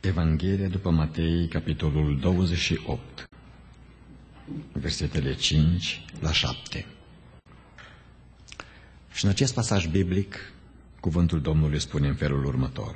Evanghelia după Matei, capitolul 28, versetele 5 la 7. Și în acest pasaj biblic, cuvântul Domnului spune în felul următor: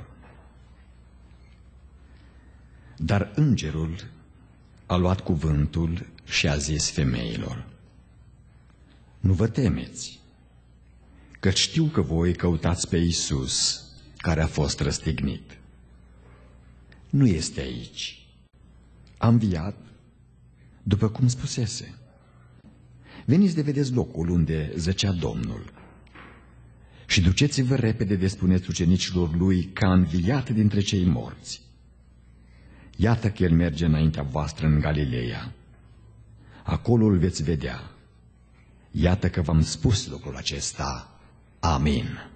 Dar îngerul a luat cuvântul și a zis femeilor: Nu vă temeți, că știu că voi căutați pe Iisus, care a fost răstignit. Nu este aici. A înviat, după cum spusese. Veniți de vedeți locul unde zăcea Domnul. Și duceți-vă repede de spuneți ucenicilor lui că a înviat dintre cei morți. Iată că el merge înaintea voastră în Galileea. Acolo îl veți vedea. Iată că v-am spus lucrul acesta. Amin.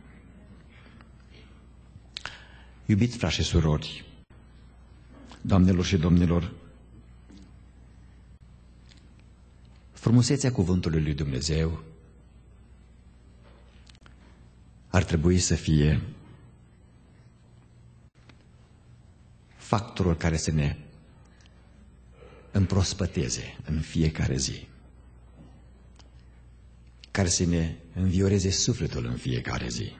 Iubiți frați și surori, doamnelor și domnilor, frumusețea cuvântului lui Dumnezeu ar trebui să fie factorul care să ne împrospăteze în fiecare zi, care să ne învioreze sufletul în fiecare zi,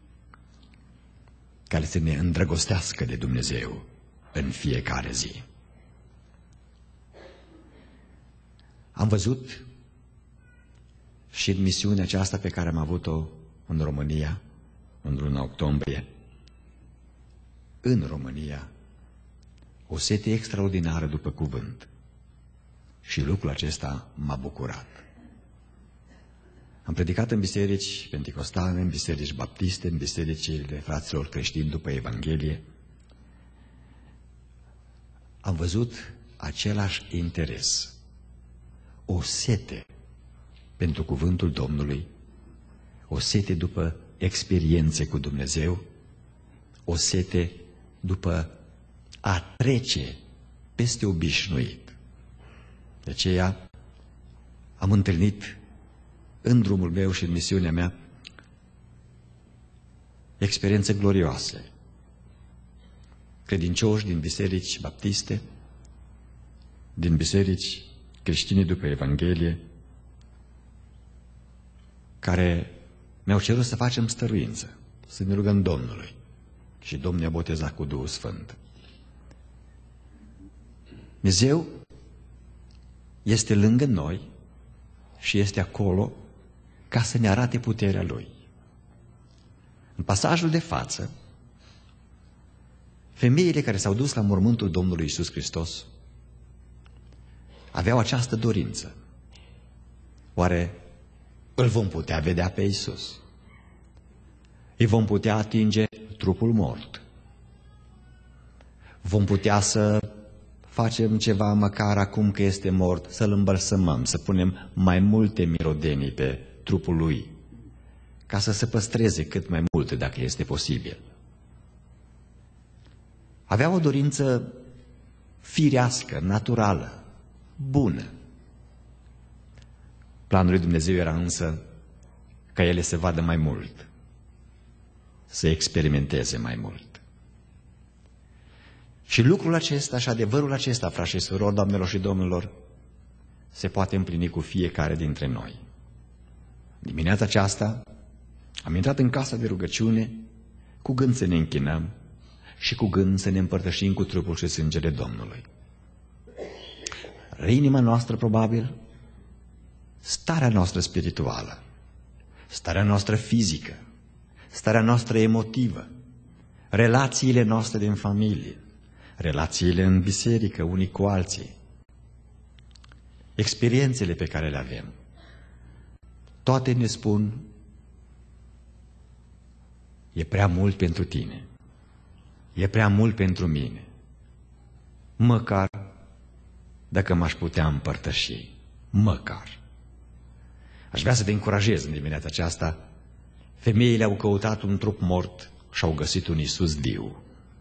care să ne îndrăgostească de Dumnezeu în fiecare zi. Am văzut și în misiunea aceasta pe care am avut-o în România, în luna octombrie, în România, o sete extraordinară după cuvânt. Și lucrul acesta m-a bucurat. Am predicat în biserici penticostale, în biserici baptiste, în bisericile fraților creștini după Evanghelie. Am văzut același interes, o sete pentru cuvântul Domnului, o sete după experiențe cu Dumnezeu, o sete după a trece peste obișnuit. De aceea am întâlnit în drumul meu și în misiunea mea experiențe glorioase. Credincioși din biserici baptiste, din biserici creștine după Evanghelie, care mi-au cerut să facem stăruință, să ne rugăm Domnului. Și Domnul ne-a botezat cu Duhul Sfânt. Dumnezeu este lângă noi și este acolo ca să ne arate puterea Lui. În pasajul de față, femeile care s-au dus la mormântul Domnului Iisus Hristos aveau această dorință. Oare îl vom putea vedea pe Iisus? Îi vom putea atinge trupul mort? Vom putea să facem ceva măcar acum că este mort, să-l îmbălsămăm, să punem mai multe mirodenii pe trupul lui, ca să se păstreze cât mai multe dacă este posibil. Avea o dorință firească, naturală, bună. Planul lui Dumnezeu era însă ca ele să vadă mai mult, să experimenteze mai mult. Și lucrul acesta și adevărul acesta, frați și surori, doamnelor și domnilor, se poate împlini cu fiecare dintre noi. Dimineața aceasta am intrat în casa de rugăciune cu gând să ne închinăm și cu gând să ne împărtășim cu trupul și sângele Domnului. Inima noastră, probabil, starea noastră spirituală, starea noastră fizică, starea noastră emotivă, relațiile noastre din familie, relațiile în biserică, unii cu alții, experiențele pe care le avem, toate ne spun: e prea mult pentru tine, e prea mult pentru mine, măcar dacă m-aș putea împărtăși, măcar. Aș vrea să te încurajez în dimineața aceasta. Femeile au căutat un trup mort și au găsit un Iisus viu.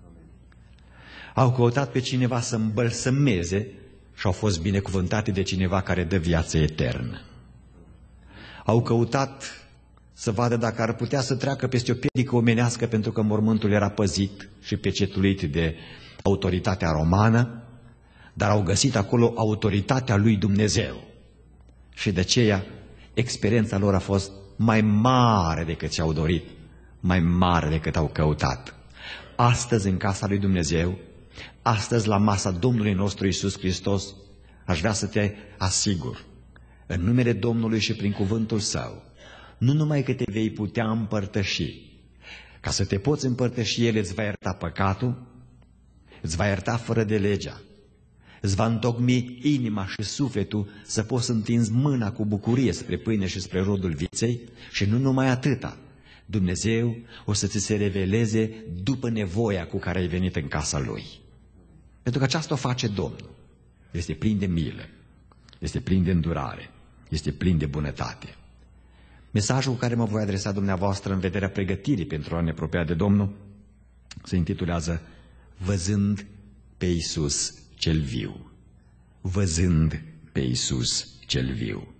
Au căutat pe cineva să îmbălsămeze și au fost binecuvântate de cineva care dă viață eternă. Au căutat să vadă dacă ar putea să treacă peste o piedică omenească, pentru că mormântul era păzit și pecetuit de autoritatea romană, dar au găsit acolo autoritatea lui Dumnezeu. Și de aceea experiența lor a fost mai mare decât ce-au dorit, mai mare decât au căutat. Astăzi, în casa lui Dumnezeu, astăzi, la masa Domnului nostru Iisus Hristos, aș vrea să te asigur, în numele Domnului și prin cuvântul Său, nu numai că te vei putea împărtăși, ca să te poți împărtăși, El îți va ierta păcatul, îți va ierta fără de legea, îți va întocmi inima și sufletul să poți să întinzi mâna cu bucurie spre pâine și spre rodul viței și nu numai atâta. Dumnezeu o să ți se reveleze după nevoia cu care ai venit în casa Lui. Pentru că aceasta o face Domnul. Este plin de milă, este plin de îndurare, este plin de bunătate. Mesajul cu care mă voi adresa dumneavoastră în vederea pregătirii pentru a ne apropia de Domnul se intitulează Văzând pe Iisus cel viu. Văzând pe Iisus cel viu.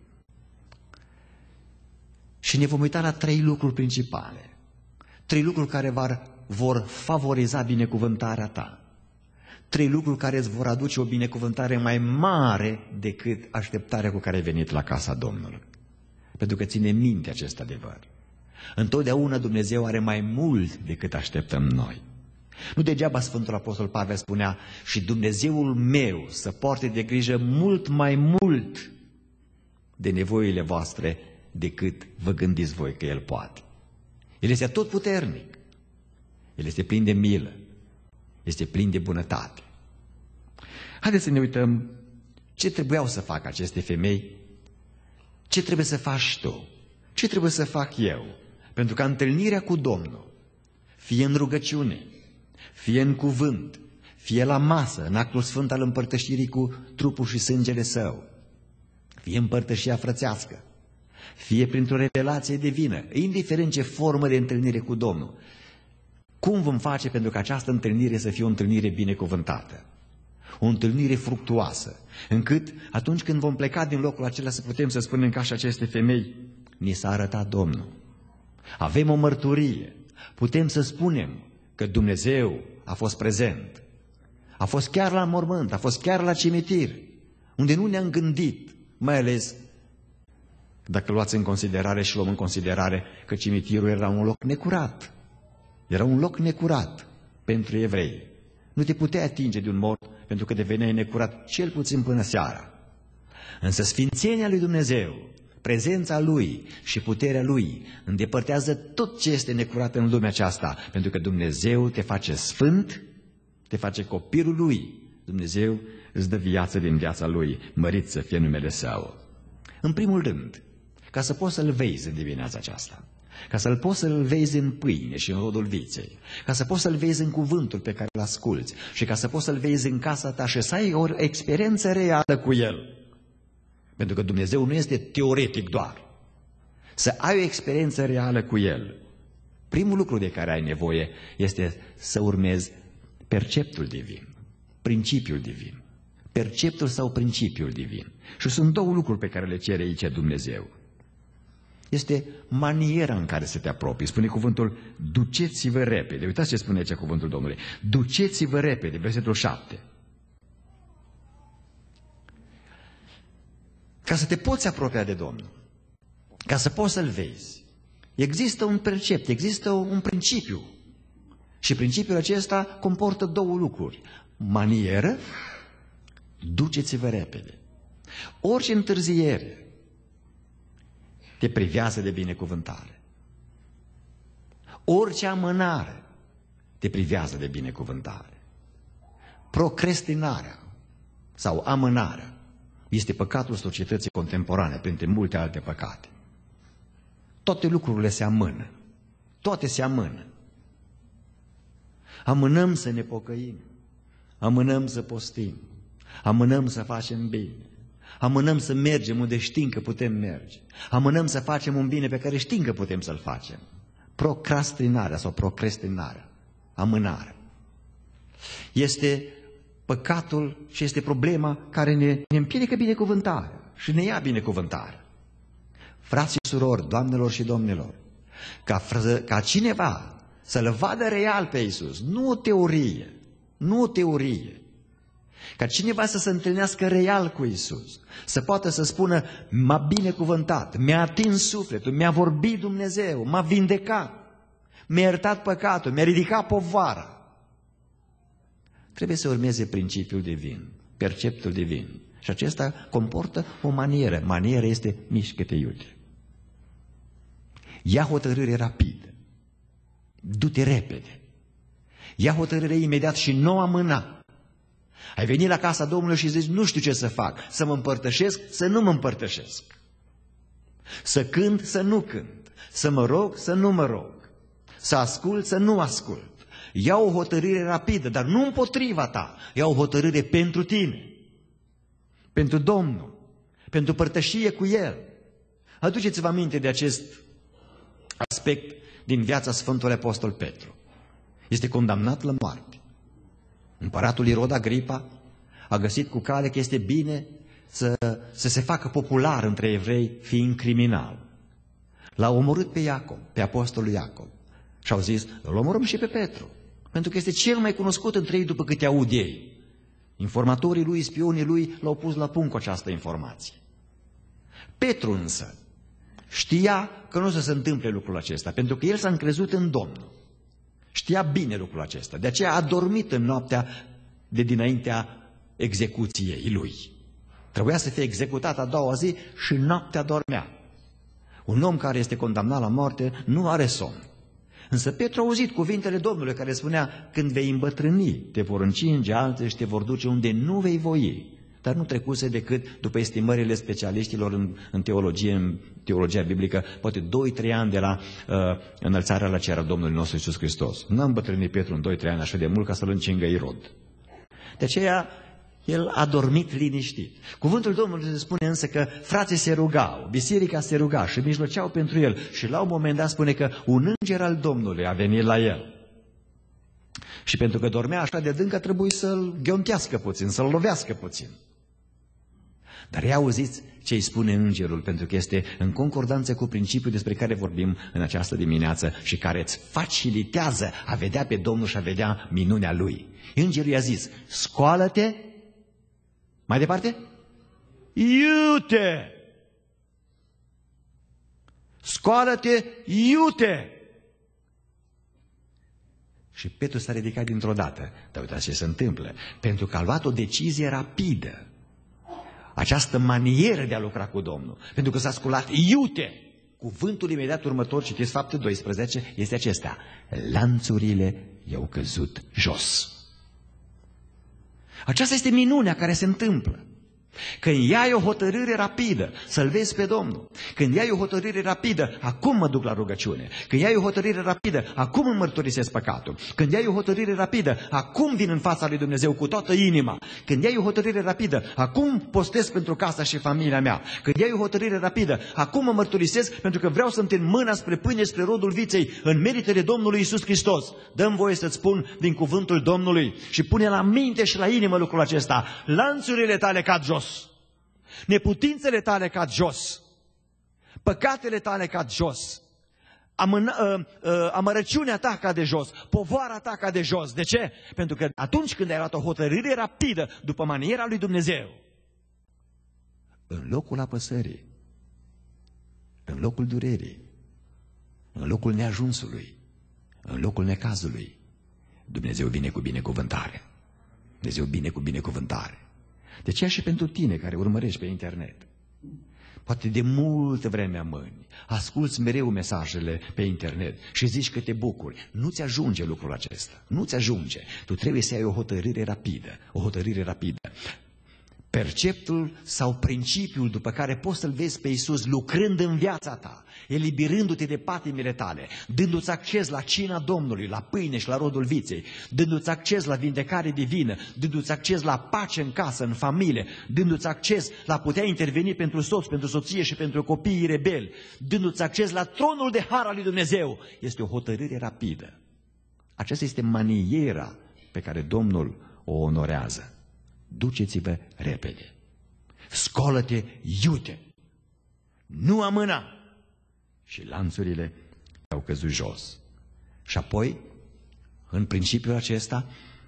Și ne vom uita la 3 lucruri principale. 3 lucruri care vor favoriza binecuvântarea ta. 3 lucruri care îți vor aduce o binecuvântare mai mare decât așteptarea cu care ai venit la casa Domnului. Pentru că ține minte acest adevăr. Întotdeauna Dumnezeu are mai mult decât așteptăm noi. Nu degeaba Sfântul Apostol Pavel spunea: și Dumnezeul meu să poarte de grijă mult mai mult de nevoile voastre decât vă gândiți voi că El poate. El este atotputernic. El este plin de milă. Este plin de bunătate. Haideți să ne uităm ce trebuiau să facă aceste femei, ce trebuie să faci tu, ce trebuie să fac eu, pentru ca întâlnirea cu Domnul, fie în rugăciune, fie în cuvânt, fie la masă, în actul sfânt al împărtășirii cu trupul și sângele Său, fie împărtășia frățească, fie printr-o revelație divină, indiferent ce formă de întâlnire cu Domnul. Cum vom face pentru ca această întâlnire să fie o întâlnire binecuvântată? O întâlnire fructuoasă, încât atunci când vom pleca din locul acela să putem să spunem ca și aceste femei: ni s-a arătat Domnul. Avem o mărturie. Putem să spunem că Dumnezeu a fost prezent. A fost chiar la mormânt, a fost chiar la cimitir, unde nu ne-am gândit, mai ales dacă luați în considerare și luăm în considerare că cimitirul era un loc necurat. Era un loc necurat pentru evrei. Nu te puteai atinge de un mort pentru că deveneai necurat cel puțin până seara. Însă sfințenia lui Dumnezeu, prezența Lui și puterea Lui îndepărtează tot ce este necurat în lumea aceasta, pentru că Dumnezeu te face sfânt, te face copilul Lui. Dumnezeu îți dă viață din viața Lui, mărit să fie numele Său. În primul rând, ca să poți să-L vezi în dimineața aceasta, ca să-L poți să-L vezi în pâine și în rodul viței, ca să poți să-L vezi în cuvântul pe care îl asculți și ca să poți să-L vezi în casa ta și să ai o experiență reală cu El. Pentru că Dumnezeu nu este teoretic doar. Să ai o experiență reală cu El. Primul lucru de care ai nevoie este să urmezi perceptul divin, principiul divin. Perceptul sau principiul divin. Și sunt 2 lucruri pe care le cere aici Dumnezeu. Este maniera în care să te apropii. Spune cuvântul: duceți-vă repede. Uitați ce spune aici cuvântul Domnului. Duceți-vă repede, versetul 7. Ca să te poți apropia de Domnul, ca să poți să-L vezi, există un percept, există un principiu. Și principiul acesta comportă 2 lucruri. Manieră, duceți-vă repede. Orice întârziere te privează de binecuvântare. Orice amânare te privează de binecuvântare. Procrastinarea sau amânarea este păcatul societății contemporane, printre multe alte păcate. Toate lucrurile se amână. Toate se amână. Amânăm să ne pocăim. Amânăm să postim. Amânăm să facem bine. Amânăm să mergem unde știm că putem merge. Amânăm să facem un bine pe care știm că putem să-l facem. Procrastinarea sau procrastinarea. Amânarea. Este păcatul și este problema care ne împiedică binecuvântarea și ne ia binecuvântarea. Frați și surori, doamnelor și domnilor, ca cineva să-L vadă real pe Iisus, nu o teorie, nu o teorie. Ca cineva să se întâlnească real cu Iisus, să poată să spună, m-a binecuvântat, mi-a atins sufletul, mi-a vorbit Dumnezeu, m-a vindecat, mi-a iertat păcatul, mi-a ridicat povara. Trebuie să urmeze principiul divin, perceptul divin. Și acesta comportă o manieră. Maniera este mișcă-te iute. Ia hotărâre rapidă. Du-te repede. Ia hotărâre imediat și nu amâna. Ai venit la casa Domnului și zici, nu știu ce să fac. Să mă împărtășesc, să nu mă împărtășesc. Să cânt, să nu cânt. Să mă rog, să nu mă rog. Să ascult, să nu ascult. Ia o hotărâre rapidă, dar nu împotriva ta. Ia o hotărâre pentru tine. Pentru Domnul. Pentru părtășie cu El. Aduceți-vă aminte de acest aspect din viața Sfântului Apostol Petru. Este condamnat la moarte. Împăratul Irod Agripa a găsit cu cale că este bine să se facă popular între evrei fiind criminal. L-a omorât pe Iacov, pe apostolul Iacov. Și au zis, îl omorâm și pe Petru. Pentru că este cel mai cunoscut între ei după câte aud ei. Informatorii lui, spionii lui l-au pus la punct cu această informație. Petru însă știa că nu o să se întâmple lucrul acesta, pentru că el s-a încrezut în Domnul. Știa bine lucrul acesta, de aceea a dormit în noaptea de dinaintea execuției lui. Trebuia să fie executat a doua zi și noaptea dormea. Un om care este condamnat la moarte nu are somn. Însă Petru a auzit cuvintele Domnului care spunea, când vei îmbătrâni, te vor încinge alții și te vor duce unde nu vei voi. Dar nu trecuse decât, după estimările specialiștilor în teologia biblică, poate 2-3 ani de la înălțarea la cer a Domnului nostru Iisus Hristos. Nu a îmbătrânit Petru în 2-3 ani așa de mult ca să-l încingă Irod. De aceea, el a dormit liniștit. Cuvântul Domnului se spune însă că frații se rugau, biserica se ruga și mijloceau pentru el. Și la un moment dat spune că un înger al Domnului a venit la el. Și pentru că dormea așa de adânc, a trebuit să-l ghiontească puțin, să-l lovească puțin. Dar ia auziți ce îi spune îngerul, pentru că este în concordanță cu principiul despre care vorbim în această dimineață și care îți facilitează a vedea pe Domnul și a vedea minunea Lui. Îngerul i-a zis, scoală-te, mai departe, iute! Scoală-te, iute! Și Petru s-a ridicat dintr-o dată. Dar uitați ce se întâmplă. Pentru că a luat o decizie rapidă. Această manieră de a lucra cu Domnul. Pentru că s-a sculat iute. Cuvântul imediat următor, citiți Fapte 12, este acesta. Lanțurile i-au căzut jos. Aceasta este minunea care se întâmplă. Când iai o hotărâre rapidă, să-L vezi pe Domnul. Când iai o hotărâre rapidă, acum mă duc la rugăciune. Când iai o hotărâre rapidă, acum îmi mărturisesc păcatul. Când iai o hotărâre rapidă, acum vin în fața lui Dumnezeu cu toată inima. Când iai o hotărâre rapidă, acum postez pentru casa și familia mea. Când iai o hotărâre rapidă, acum mă mărturisesc pentru că vreau să întind mâna spre pâine, spre rodul viței, în meritele Domnului Iisus Hristos. Dă-mi voie să-ți spun din cuvântul Domnului și pune la minte și la inimă lucrul acesta. Lanțurile tale cad jos. Neputințele tale cad jos, păcatele tale cad jos, amărăciunea ta cade jos, povara ta cade jos. De ce? Pentru că atunci când ai luat o hotărâre rapidă după maniera lui Dumnezeu, în locul apăsării, în locul durerii, în locul neajunsului, în locul necazului, Dumnezeu vine cu binecuvântare. Dumnezeu vine cu binecuvântare. De aceea și pentru tine care urmărești pe internet, poate de multă vreme amâni, asculți mereu mesajele pe internet și zici că te bucuri. Nu-ți ajunge lucrul acesta, nu-ți ajunge. Tu trebuie să ai o hotărâre rapidă, o hotărâre rapidă. Perceptul sau principiul după care poți să-L vezi pe Iisus lucrând în viața ta, eliberându-te de patimile tale, dându-ți acces la cina Domnului, la pâine și la rodul viței, dându-ți acces la vindecare divină, dându-ți acces la pace în casă, în familie, dându-ți acces la putea interveni pentru soț, pentru soție și pentru copiii rebeli, dându-ți acces la tronul de har al lui Dumnezeu. Este o hotărâre rapidă. Aceasta este maniera pe care Domnul o onorează. Duceți-vă repede. Scoală-te iute. Nu amâna. Și lanțurile au căzut jos. Și apoi, în principiul acesta,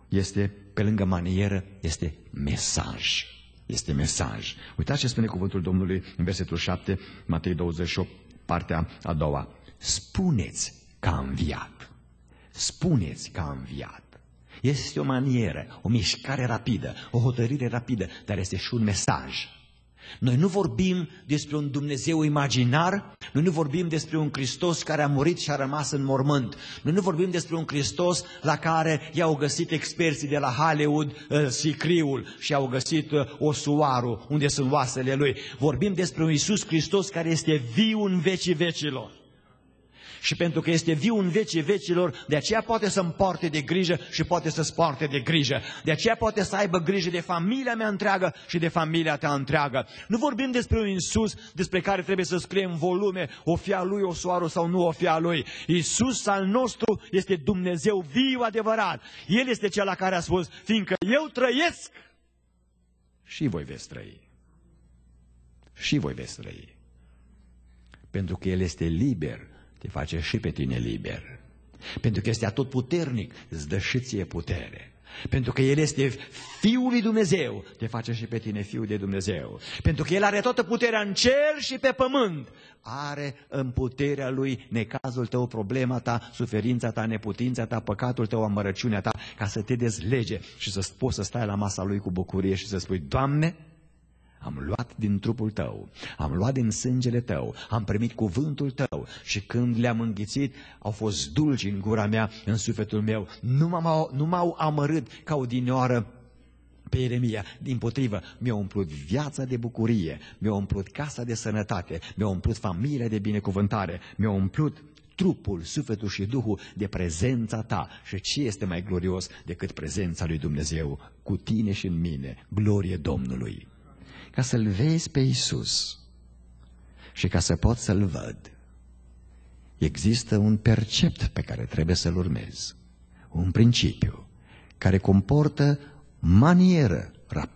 este, pe lângă manieră, este mesaj. Este mesaj. Uitați ce spune cuvântul Domnului în versetul 7, Matei 28, partea a doua. Spuneți că a înviat. Spuneți că a înviat. Este o manieră, o mișcare rapidă, o hotărâre rapidă, dar este și un mesaj. Noi nu vorbim despre un Dumnezeu imaginar, noi nu vorbim despre un Hristos care a murit și a rămas în mormânt, noi nu vorbim despre un Hristos la care i-au găsit experții de la Hollywood sicriul și au găsit osuarul unde sunt oasele lui. Vorbim despre un Iisus Hristos care este viu în vecii vecilor. Și pentru că este viu în vecii vecilor, de aceea poate să-mi poarte de grijă și poate să-ți poarte de grijă. De aceea poate să aibă grijă de familia mea întreagă și de familia ta întreagă. Nu vorbim despre un Iisus despre care trebuie să scriem volume, o fi a lui Osuaru sau nu o fi a lui. Iisus al nostru este Dumnezeu viu adevărat. El este cel la care a spus, fiindcă eu trăiesc, și voi veți trăi. Și voi veți trăi. Pentru că El este liber, te face și pe tine liber. Pentru că este atotputernic, îți dă și ție putere. Pentru că El este Fiul lui Dumnezeu, te face și pe tine Fiul de Dumnezeu. Pentru că El are toată puterea în cer și pe pământ. Are în puterea Lui necazul tău, problema ta, suferința ta, neputința ta, păcatul tău, amărăciunea ta, ca să te dezlege și să poți să stai la masa Lui cu bucurie și să spui, Doamne, am luat din trupul tău, am luat din sângele tău, am primit cuvântul tău și când le-am înghițit, au fost dulci în gura mea, în sufletul meu. Nu m-au amărât ca odinioară pe Ieremia. Dimpotrivă, mi-a umplut viața de bucurie, mi-a umplut casa de sănătate, mi-a umplut familia de binecuvântare, mi-a umplut trupul, sufletul și Duhul de prezența ta. Și ce este mai glorios decât prezența lui Dumnezeu cu tine și în mine? Glorie Domnului! Ca să-L vezi pe Iisus și ca să pot să-L văd, există un percept pe care trebuie să-L urmezi, un principiu care comportă manieră,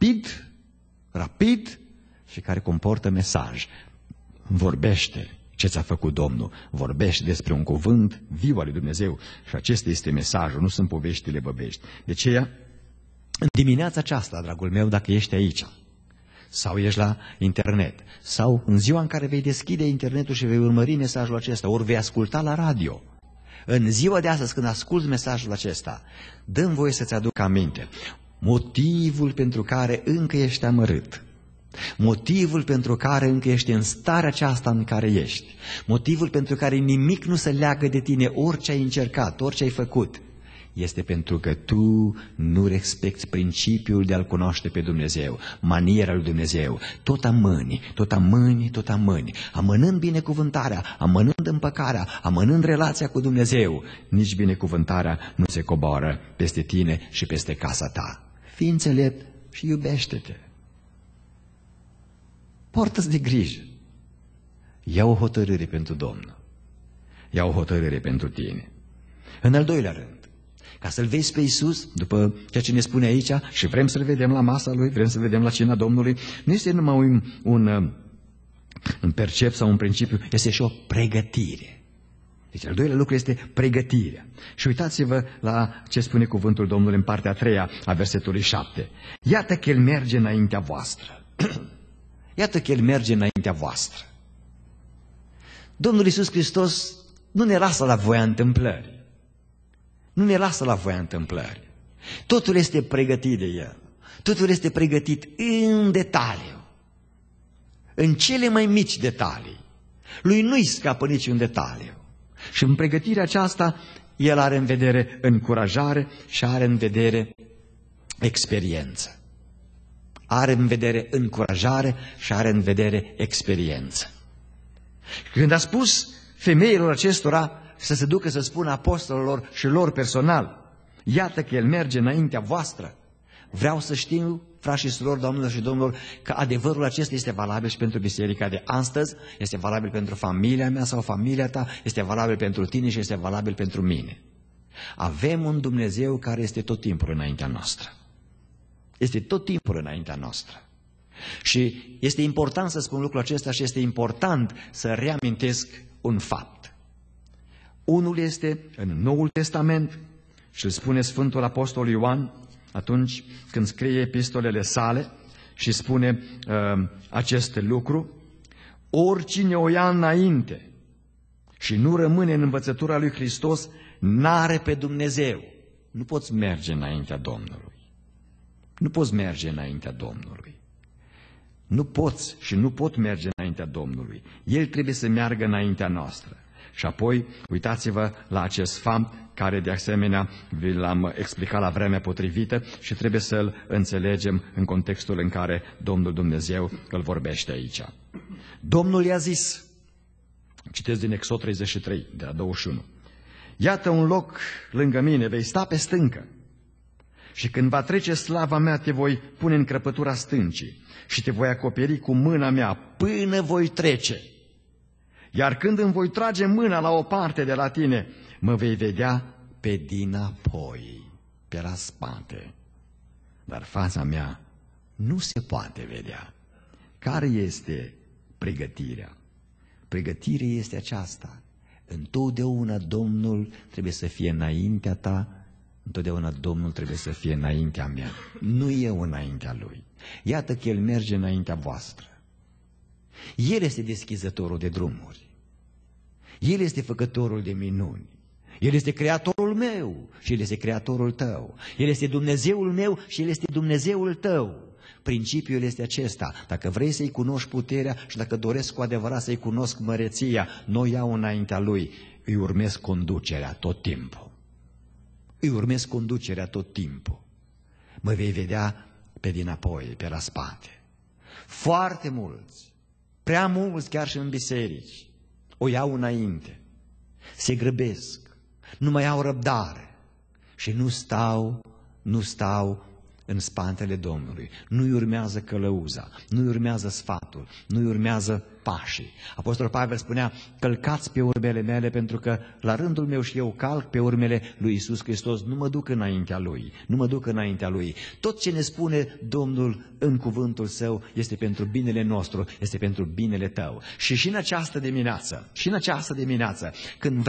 rapid și care comportă mesaj. Vorbește ce ți-a făcut Domnul, vorbește despre un cuvânt viu al lui Dumnezeu și acesta este mesajul, nu sunt poveștile băbești. De aceea, în dimineața aceasta, dragul meu, dacă ești aici, sau ești la internet, sau în ziua în care vei deschide internetul și vei urmări mesajul acesta, ori vei asculta la radio, în ziua de astăzi când asculți mesajul acesta, dă-mi voie să-ți aduc aminte motivul pentru care încă ești amărât, motivul pentru care încă ești în starea aceasta în care ești, motivul pentru care nimic nu se leagă de tine, orice ai încercat, orice ai făcut, este pentru că tu nu respecti principiul de a-L cunoaște pe Dumnezeu, maniera lui Dumnezeu. Tot amâni, amânând binecuvântarea, amânând împăcarea, amânând relația cu Dumnezeu. Nici binecuvântarea nu se coboară peste tine și peste casa ta. Fii înțelept și iubește-te. Portă-ți de grijă. Ia o hotărâre pentru Domnul. Ia o hotărâre pentru tine. În al doilea rând, ca să-L vezi pe Iisus, după ceea ce ne spune aici, și vrem să-L vedem la masa Lui, vrem să-L vedem la cina Domnului, nu este numai un percept sau un principiu, este și o pregătire. Deci al doilea lucru este pregătirea. Și uitați-vă la ce spune cuvântul Domnului în partea a treia a versetului 7. Iată că El merge înaintea voastră. Iată că El merge înaintea voastră. Domnul Iisus Hristos nu ne lasă la voia întâmplării. Nu ne lasă la voia întâmplării. Totul este pregătit de El. Totul este pregătit în detaliu. În cele mai mici detalii. Lui nu-i scapă niciun detaliu. Și în pregătirea aceasta, El are în vedere încurajare și are în vedere experiență. Are în vedere încurajare și are în vedere experiență. Când a spus femeilor acestora să se ducă să spună apostolilor și lor personal, iată că El merge înaintea voastră, vreau să știu, frați și surori, doamnelor și domnilor, că adevărul acesta este valabil și pentru biserica de astăzi, este valabil pentru familia mea sau familia ta, este valabil pentru tine și este valabil pentru mine. Avem un Dumnezeu care este tot timpul înaintea noastră. Este tot timpul înaintea noastră. Și este important să spun lucrul acesta și este important să reamintesc un fapt. Unul este în Noul Testament Și îl spune Sfântul Apostol Ioan atunci când scrie epistolele sale și spune acest lucru: oricine o ia înainte și nu rămâne în învățătura lui Hristos, n-are pe Dumnezeu. Nu poți merge înaintea Domnului. Nu poți merge înaintea Domnului. Nu poți și nu pot merge înaintea Domnului. El trebuie să meargă înaintea noastră. Și apoi, uitați-vă la acest fapt care de asemenea vi l-am explicat la vremea potrivită și trebuie să-l înțelegem în contextul în care Domnul Dumnezeu îl vorbește aici. Domnul i-a zis, citesc din Exod 33, de la 21, iată un loc lângă mine, vei sta pe stâncă și când va trece slava mea te voi pune în crăpătura stâncii și te voi acoperi cu mâna mea până voi trece. Iar când îmi voi trage mâna la o parte de la tine, mă vei vedea pe dinapoi, pe la spate. Dar fața mea nu se poate vedea. Care este pregătirea? Pregătirea este aceasta. Întotdeauna Domnul trebuie să fie înaintea ta, întotdeauna Domnul trebuie să fie înaintea mea. Nu eu înaintea Lui. Iată că El merge înaintea voastră. El este deschizătorul de drumuri. El este făcătorul de minuni. El este creatorul meu și El este creatorul tău. El este Dumnezeul meu și El este Dumnezeul tău. Principiul este acesta. Dacă vrei să-i cunoști puterea și dacă doresc cu adevărat să-i cunosc măreția, nu iau înaintea Lui, îi urmez conducerea tot timpul. Îi urmez conducerea tot timpul. Mă vei vedea pe dinapoi, pe la spate. Foarte mulți, prea mulți chiar și în biserici, o iau înainte, se grăbesc, nu mai au răbdare și nu stau în spatele Domnului. Nu-i urmează călăuza, nu-i urmează sfatul, nu-i urmează pașii. Apostolul Pavel spunea, călcați pe urmele mele, pentru că la rândul meu și eu calc pe urmele lui Iisus Hristos, nu mă duc înaintea Lui, nu mă duc înaintea Lui. Tot ce ne spune Domnul în cuvântul Său este pentru binele nostru, este pentru binele tău. Și în această dimineață, când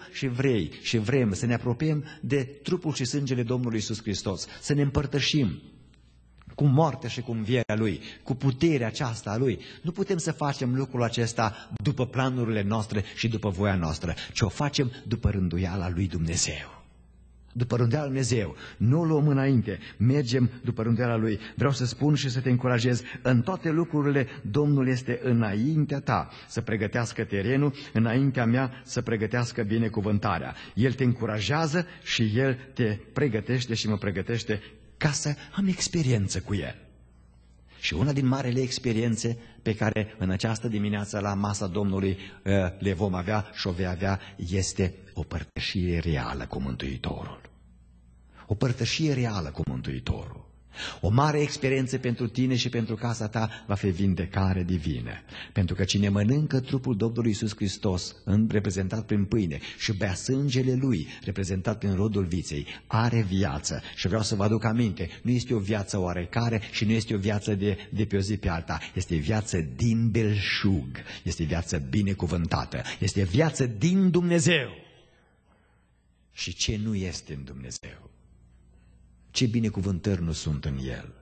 vrem să ne apropiem de trupul și sângele Domnului Iisus Hristos, să ne împărtășim cu moartea și cu învierea Lui, cu puterea aceasta a Lui, nu putem să facem lucrul acesta după planurile noastre și după voia noastră, ci o facem după rânduiala lui Dumnezeu. După rânduiala lui Dumnezeu, nu o luăm înainte, mergem după rânduiala Lui. Vreau să spun și să te încurajez, în toate lucrurile Domnul este înaintea ta să pregătească terenul, înaintea mea să pregătească binecuvântarea. El te încurajează și El te pregătește și mă pregătește ca să am experiență cu El. Și una din marele experiențe pe care în această dimineață la masa Domnului le vom avea și o vei avea este o părtășie reală cu Mântuitorul. O părtășie reală cu Mântuitorul. O mare experiență pentru tine și pentru casa ta va fi vindecare divină. Pentru că cine mănâncă trupul Domnului Iisus Hristos, reprezentat prin pâine, și bea sângele Lui, reprezentat prin rodul viței, are viață. Și vreau să vă aduc aminte, nu este o viață oarecare și nu este o viață de pe o zi pe alta. Este viață din belșug, este viață binecuvântată, este viață din Dumnezeu. Și ce nu este în Dumnezeu? Ce binecuvântări nu sunt în El?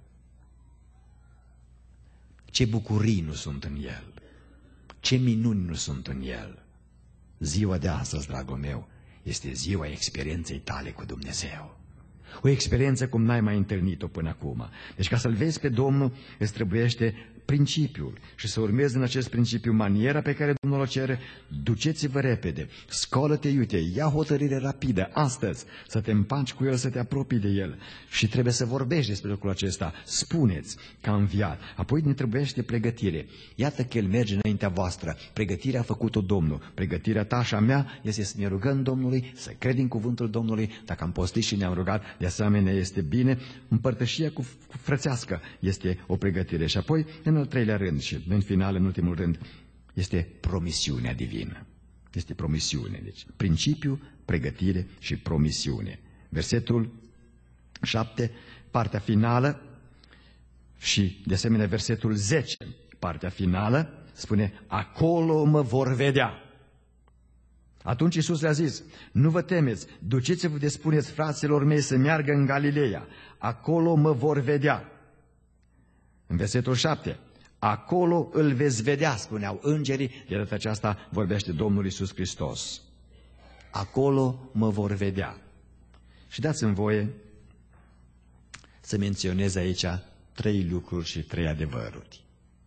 Ce bucurii nu sunt în El? Ce minuni nu sunt în El? Ziua de astăzi, dragul meu, este ziua experienței tale cu Dumnezeu. O experiență cum n-ai mai întâlnit-o până acum. Deci ca să-L vezi pe Domnul, îți trebuiește principiul și să urmezi în acest principiu maniera pe care Domnul o cere. Duceți-vă repede, scoală-te iute, ia hotărâre rapidă astăzi, să te împaci cu El, să te apropii de El. Și trebuie să vorbești despre lucrul acesta. Spuneți că a înviat. Apoi ne trebuiește pregătire. Iată că El merge înaintea voastră. Pregătirea a făcut-o Domnul. Pregătirea ta și a mea este să ne rugăm Domnului, să credem cuvântul Domnului. Dacă am postit și ne-am rugat, de asemenea este bine. Împărtășia cu frățească este o pregătire. Și apoi, în al treilea rând și în final, în ultimul rând, este promisiunea divină. Este promisiune. Deci, principiu, pregătire și promisiune. Versetul 7, partea finală, și de asemenea versetul 10, partea finală, spune, acolo mă vor vedea. Atunci Iisus le-a zis, nu vă temeți, duceți-vă de spuneți fraților mei să meargă în Galileea, acolo mă vor vedea. În versetul 7, acolo îl veți vedea, spuneau îngerii, de data aceasta vorbește Domnul Iisus Hristos. Acolo mă vor vedea. Și dați-mi voie să menționez aici 3 lucruri și 3 adevăruri.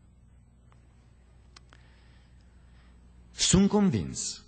Sunt convins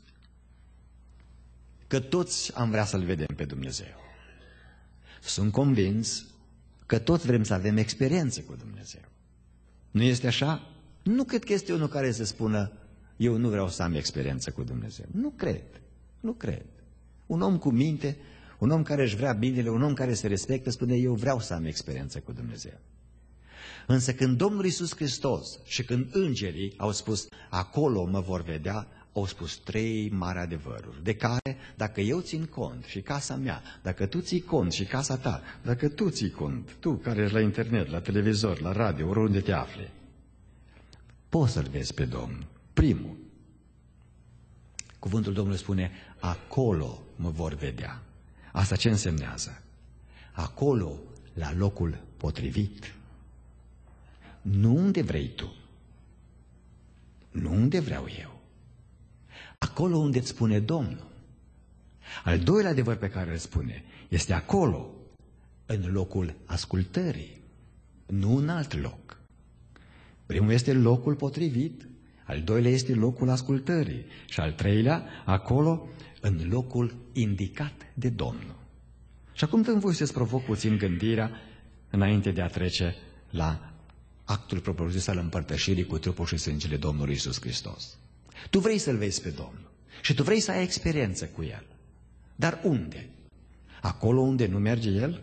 că toți am vrea să-L vedem pe Dumnezeu. Sunt convins că toți vrem să avem experiențe cu Dumnezeu. Nu este așa? Nu cred că este unul care să spună, eu nu vreau să am experiență cu Dumnezeu. Nu cred. Un om cu minte, un om care își vrea binele, un om care se respectă, spune, eu vreau să am experiență cu Dumnezeu. Însă când Domnul Iisus Hristos și când îngerii au spus, acolo mă vor vedea, au spus 3 mari adevăruri, de care, dacă eu țin cont și casa mea, dacă tu ții cont și casa ta, dacă tu ții cont, tu care ești la internet, la televizor, la radio, oriunde te afli, poți să-L vezi pe Domnul. Primul, cuvântul Domnului spune, acolo mă vor vedea. Asta ce însemnează? Acolo, la locul potrivit. Nu unde vrei tu, nu unde vreau eu. Acolo unde îți spune Domnul. Al doilea adevăr pe care îl spune este acolo, în locul ascultării, nu în alt loc. Primul este locul potrivit, al doilea este locul ascultării și al treilea, acolo, în locul indicat de Domnul. Și acum dăm voi să-ți provoc puțin gândirea înainte de a trece la actul propriu-zis al împărtășirii cu trupul și sângele Domnului Iisus Hristos. Tu vrei să-L vezi pe Domnul și tu vrei să ai experiență cu El. Dar unde? Acolo unde nu merge El?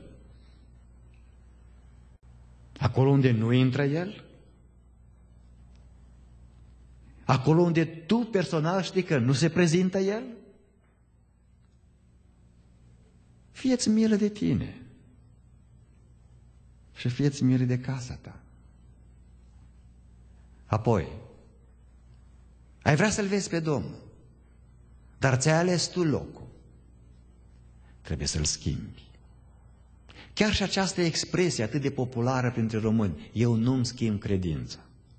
Acolo unde nu intră El? Acolo unde tu personal știi că nu se prezintă El? Fie-ți milă de tine și fie-ți milă de casa ta. Apoi, ai vrea să-L vezi pe Domnul, dar ți-ai ales tu locul. Trebuie să-L schimbi. Chiar și această expresie atât de populară printre români, eu nu-mi schimb credința.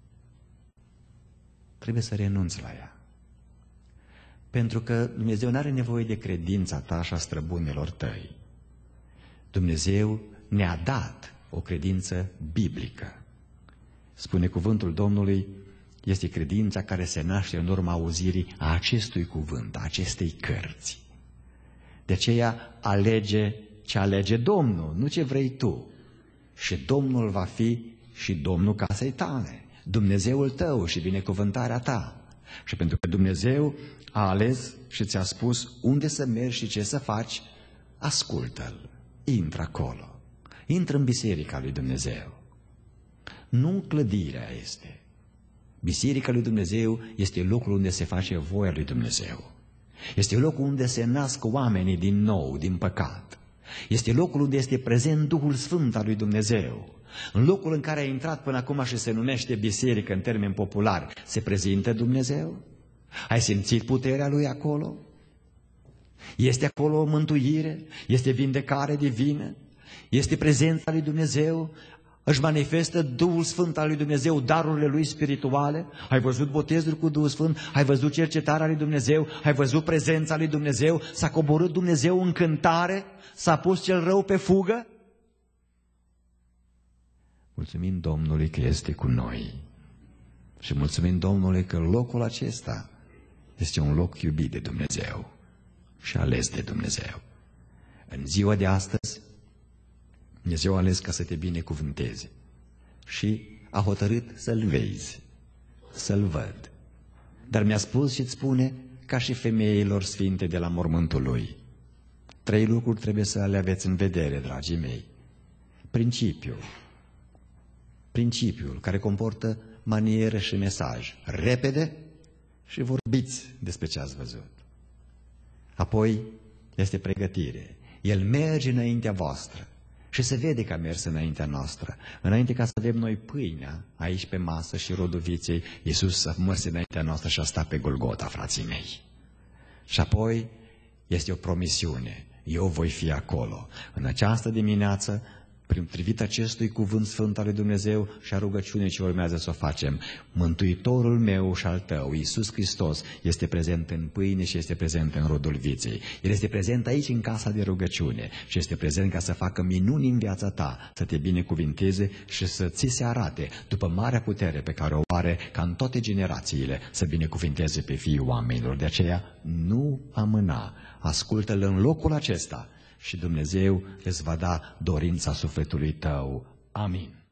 Trebuie să renunți la ea. Pentru că Dumnezeu nu are nevoie de credința ta și a străbunilor tăi. Dumnezeu ne-a dat o credință biblică. Spune cuvântul Domnului, este credința care se naște în urma auzirii a acestui cuvânt, a acestei cărți. De aceea alege ce alege Domnul, nu ce vrei tu. Și Domnul va fi și Domnul casei tale, Dumnezeul tău și binecuvântarea ta. Și pentru că Dumnezeu a ales și ți-a spus unde să mergi și ce să faci, ascultă-L, intră acolo, intră în biserica lui Dumnezeu. Nu clădirea este. Biserica lui Dumnezeu este locul unde se face voia lui Dumnezeu. Este locul unde se nasc oamenii din nou, din păcat. Este locul unde este prezent Duhul Sfânt al lui Dumnezeu. În locul în care a intrat până acum și se numește biserică în termeni populari, se prezintă Dumnezeu? Ai simțit puterea Lui acolo? Este acolo o mântuire? Este vindecare divină? Este prezența lui Dumnezeu? Își manifestă Duhul Sfânt al lui Dumnezeu, darurile Lui spirituale? Ai văzut botezul cu Duhul Sfânt? Ai văzut cercetarea lui Dumnezeu? Ai văzut prezența lui Dumnezeu? S-a coborât Dumnezeu în cântare? S-a pus cel rău pe fugă? Mulțumim Domnului că este cu noi. Și mulțumim Domnului că locul acesta este un loc iubit de Dumnezeu și ales de Dumnezeu. În ziua de astăzi, Dumnezeu a ales ca să te binecuvânteze și a hotărât să-L vezi, să-L văd. Dar mi-a spus și îți spune, ca și femeilor sfinte de la mormântul Lui, 3 lucruri trebuie să le aveți în vedere, dragii mei. Principiul care comportă manieră și mesaj. Repede și vorbiți despre ce ați văzut. Apoi este pregătire. El merge înaintea voastră și se vede că a mers înaintea noastră. Înainte ca să avem noi pâinea aici pe masă și rodoviței, Iisus a mers înaintea noastră și a stat pe Golgota, frații mei. Și apoi este o promisiune. Eu voi fi acolo. În această dimineață, potrivit acestui cuvânt sfânt al lui Dumnezeu și a rugăciunii ce urmează să o facem, Mântuitorul meu și al tău, Iisus Hristos, este prezent în pâine și este prezent în rodul viței. El este prezent aici în casa de rugăciune și este prezent ca să facă minuni în viața ta, să te binecuvinteze și să ți se arate, după marea putere pe care o are, ca în toate generațiile, să binecuvinteze pe fiii oamenilor. De aceea, nu amâna, ascultă-L în locul acesta și Dumnezeu îți va da dorința sufletului tău. Amin.